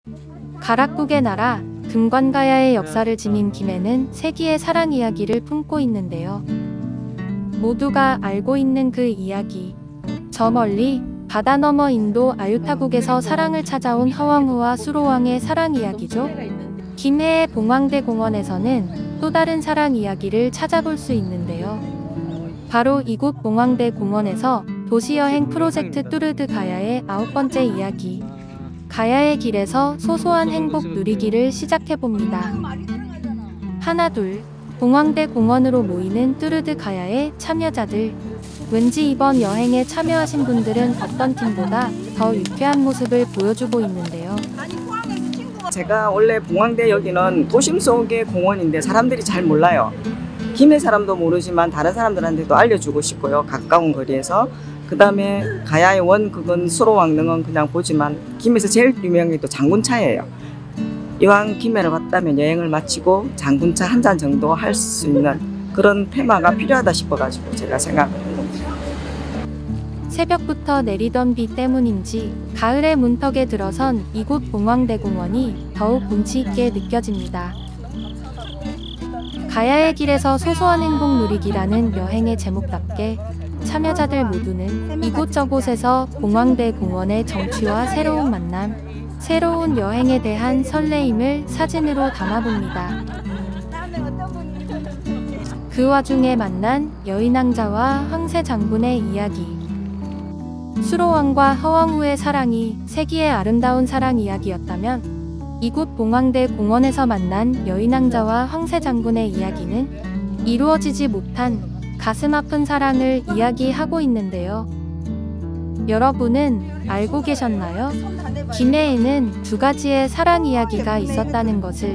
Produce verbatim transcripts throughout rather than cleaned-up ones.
가락국의 나라 금관가야의 역사를 지닌 김해는 세기의 사랑 이야기를 품고 있는데요. 모두가 알고 있는 그 이야기. 저 멀리 바다 너머 인도 아유타국에서 사랑을 찾아온 허왕우와 수로왕의 사랑 이야기죠. 김해의 봉황대 공원에서는 또 다른 사랑 이야기를 찾아볼 수 있는데요. 바로 이곳 봉황대 공원에서 도시여행 프로젝트 뚜르드 가야의 아홉 번째 이야기. 가야의 길에서 소소한 행복 누리기를 시작해봅니다. 하나 둘, 봉황대 공원으로 모이는 뚜르드 가야의 참여자들. 왠지 이번 여행에 참여하신 분들은 어떤 팀보다 더 유쾌한 모습을 보여주고 있는데요. 제가 원래 봉황대 여기는 도심 속의 공원인데 사람들이 잘 몰라요. 김해 사람도 모르지만 다른 사람들한테도 알려주고 싶고요. 가까운 거리에서. 그 다음에 가야의 원극은 수로왕릉은 그냥 보지만 김해에서 제일 유명한 게 또 장군차예요. 이왕 김해를 왔다면 여행을 마치고 장군차 한 잔 정도 할 수 있는 그런 테마가 필요하다 싶어가지고 제가 생각합니다. 새벽부터 내리던 비 때문인지 가을의 문턱에 들어선 이곳 봉황대 공원이 더욱 운치 있게 느껴집니다. 가야의 길에서 소소한 행복 누리기라는 여행의 제목답게 참여자들 모두는 이곳저곳에서 봉황대 공원의 정취와 새로운 만남, 새로운 여행에 대한 설레임을 사진으로 담아봅니다. 그 와중에 만난 여인왕자와 황새 장군의 이야기. 수로왕과 허왕우의 사랑이 세기의 아름다운 사랑 이야기였다면 이곳 봉황대 공원에서 만난 여인왕자와 황새 장군의 이야기는 이루어지지 못한 가슴 아픈 사랑을 이야기하고 있는데요. 여러분은 알고 계셨나요? 김해에는 두 가지의 사랑 이야기가 있었다는 것을.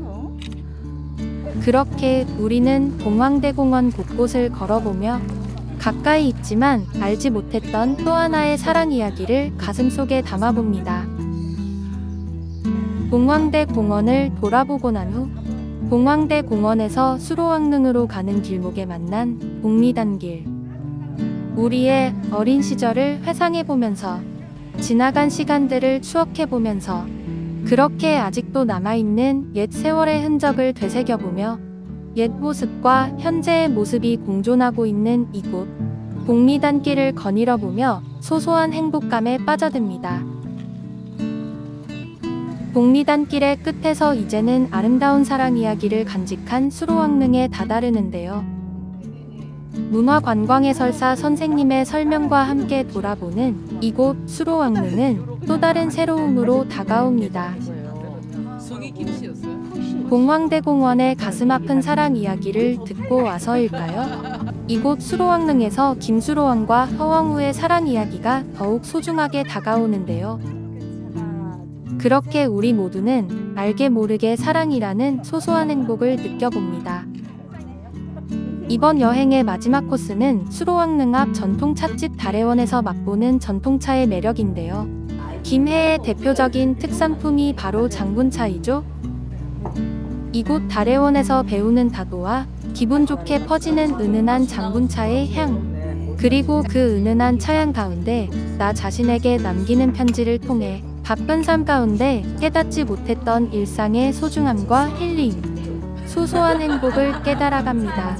그렇게 우리는 봉황대 공원 곳곳을 걸어보며 가까이 있지만 알지 못했던 또 하나의 사랑 이야기를 가슴속에 담아봅니다. 봉황대 공원을 돌아보고 난 후 봉황대 공원에서 수로왕릉으로 가는 길목에 만난 복리단길. 우리의 어린 시절을 회상해보면서 지나간 시간들을 추억해보면서 그렇게 아직도 남아있는 옛 세월의 흔적을 되새겨보며 옛 모습과 현재의 모습이 공존하고 있는 이곳 복리단길을 거닐어보며 소소한 행복감에 빠져듭니다. 복리단길의 끝에서 이제는 아름다운 사랑 이야기를 간직한 수로왕릉에 다다르는데요. 문화관광해설사 선생님의 설명과 함께 돌아보는 이곳 수로왕릉은 또 다른 새로움으로 다가옵니다. 봉황대 공원의 가슴 아픈 사랑 이야기를 듣고 와서일까요? 이곳 수로왕릉에서 김수로왕과 허왕우의 사랑 이야기가 더욱 소중하게 다가오는데요. 그렇게 우리 모두는 알게 모르게 사랑이라는 소소한 행복을 느껴봅니다. 이번 여행의 마지막 코스는 수로왕릉 앞 전통찻집 다래원에서 맛보는 전통차의 매력인데요. 김해의 대표적인 특산품이 바로 장군차이죠. 이곳 다래원에서 배우는 다도와 기분 좋게 퍼지는 은은한 장군차의 향, 그리고 그 은은한 차향 가운데 나 자신에게 남기는 편지를 통해 바쁜 삶 가운데 깨닫지 못했던 일상의 소중함과 힐링, 소소한 행복을 깨달아갑니다.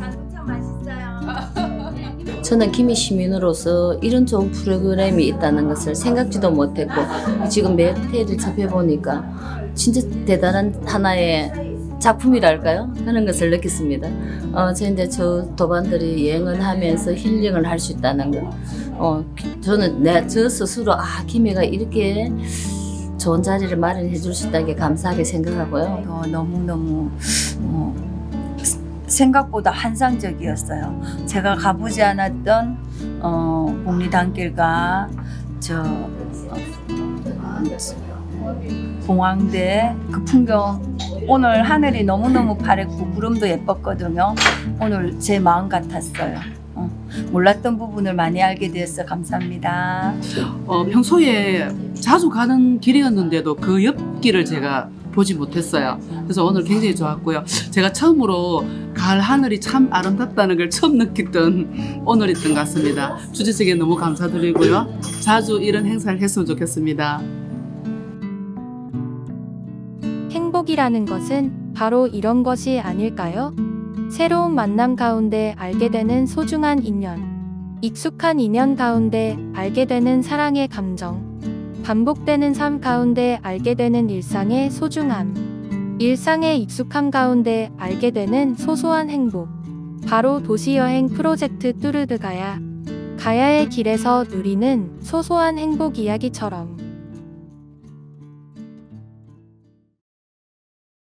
저는 김해 시민으로서 이런 좋은 프로그램이 있다는 것을 생각지도 못했고 지금 몇 회를 접해보니까 진짜 대단한 하나의 작품이랄까요? 그런 것을 느꼈습니다. 어, 저 이제 저 도반들이 여행을 하면서 힐링을 할 수 있다는 거. 어, 저는 내 저 스스로 아 김해가 이렇게 좋은 자리를 마련해 줄 수 있다는 게 감사하게 생각하고요. 어, 너무너무 어, 생각보다 환상적이었어요. 제가 가보지 않았던 어, 복리단길과 저 어, 봉황대 그 풍경, 오늘 하늘이 너무너무 파랬고 구름도 예뻤거든요. 오늘 제 마음 같았어요. 어, 몰랐던 부분을 많이 알게 되어서 감사합니다. 어, 평소에 자주 가는 길이었는데도 그 옆길을 제가 보지 못했어요. 그래서 오늘 굉장히 좋았고요. 제가 처음으로 가을 하늘이 참 아름답다는 걸 처음 느꼈던 오늘이었던 것 같습니다. 주최 측에 너무 감사드리고요. 자주 이런 행사를 했으면 좋겠습니다. 행복이라는 것은 바로 이런 것이 아닐까요? 새로운 만남 가운데 알게 되는 소중한 인연, 익숙한 인연 가운데 알게 되는 사랑의 감정, 반복되는 삶 가운데 알게 되는 일상의 소중함, 일상의 익숙함 가운데 알게 되는 소소한 행복. 바로 도시여행 프로젝트 뚜르드 가야, 가야의 길에서 누리는 소소한 행복 이야기처럼